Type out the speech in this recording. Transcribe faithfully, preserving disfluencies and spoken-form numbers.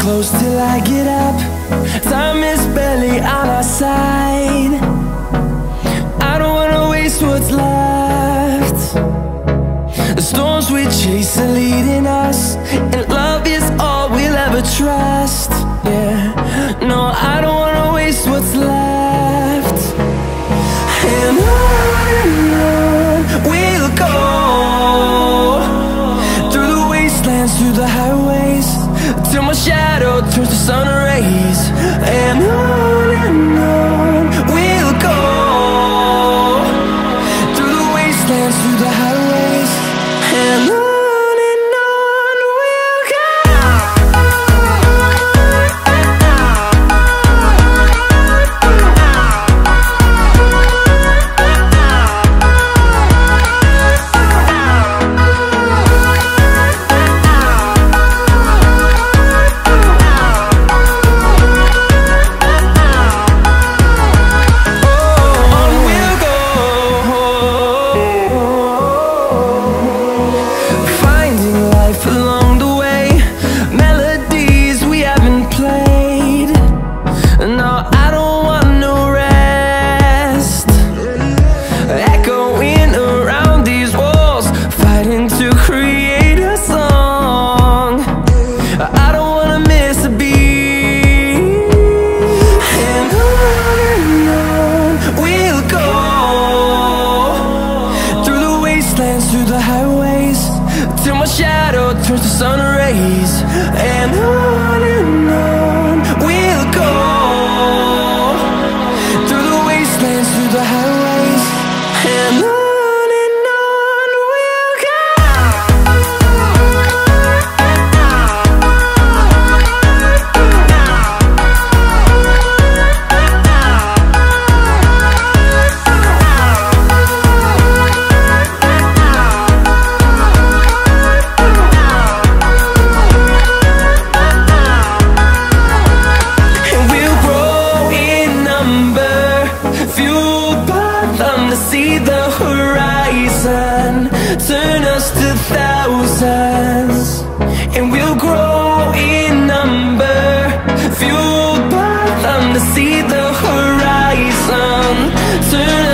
close till I get up. Time is barely on our side. I don't wanna waste what's left. The storms we chase are leading us, and love is all we'll ever trust. Yeah, no, I don't wanna waste what's left. And on and on we'll go, through the wastelands, through the highways, till my shadow turns to sun rays. And on and on we'll go, through the wastelands, through the highways, and on. Through the highways, till my shadow turns to sun rays. And on and on we'll go, through the wastelands, through the highways, and on. See the horizon turn us to thousands, and we'll grow in number, fueled by them to see the horizon turn